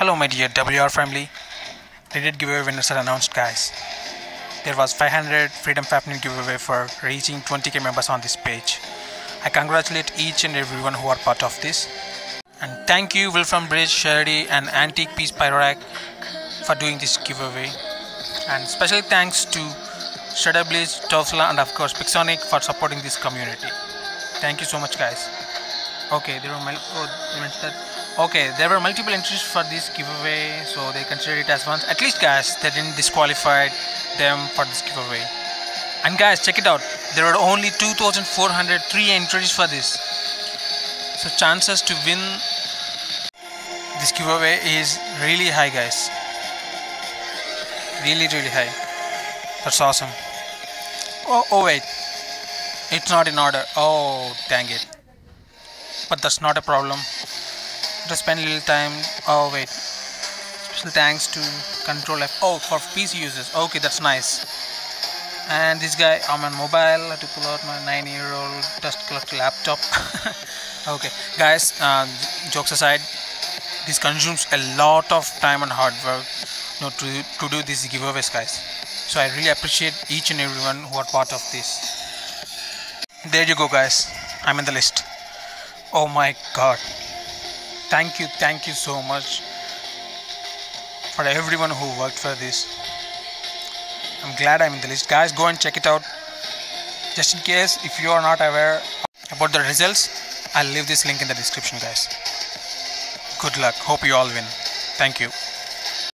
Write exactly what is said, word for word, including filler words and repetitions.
Hello my dear W R family. Reddit giveaway winners are announced, guys. There was five hundred Freedom Fafnir giveaway for reaching twenty K members on this page. I congratulate each and everyone who are part of this. And thank you Wilfram Bridge, Sherry and Antique Piece Pyrorack for doing this giveaway. And special thanks to Shredder Bliss, Tosla and of course Pixonic for supporting this community. Thank you so much, guys. Okay, there were oh, they mentioned that. Okay, there were multiple entries for this giveaway, so they considered it as once. At least, guys, they didn't disqualify them for this giveaway. And guys, check it out. There were only two thousand four hundred three entries for this. So chances to win this giveaway is really high, guys. Really, really high. That's awesome. Oh, oh wait. It's not in order. Oh, dang it. But that's not a problem. To spend a little time. Oh wait, special thanks to Control F. Oh, for P C users. Okay, that's nice. And this guy, I'm on mobile. I had to pull out my nine-year-old dust collector laptop. Okay, guys. Uh, jokes aside, this consumes a lot of time and hard work, you know, to to do these giveaways, guys. So I really appreciate each and everyone who are part of this. There you go, guys. I'm in the list. Oh my God. Thank you, thank you so much for everyone who worked for this. I'm glad I'm in the list. Guys, go and check it out. Just in case if you are not aware about the results, I'll leave this link in the description, guys. Good luck. Hope you all win. Thank you.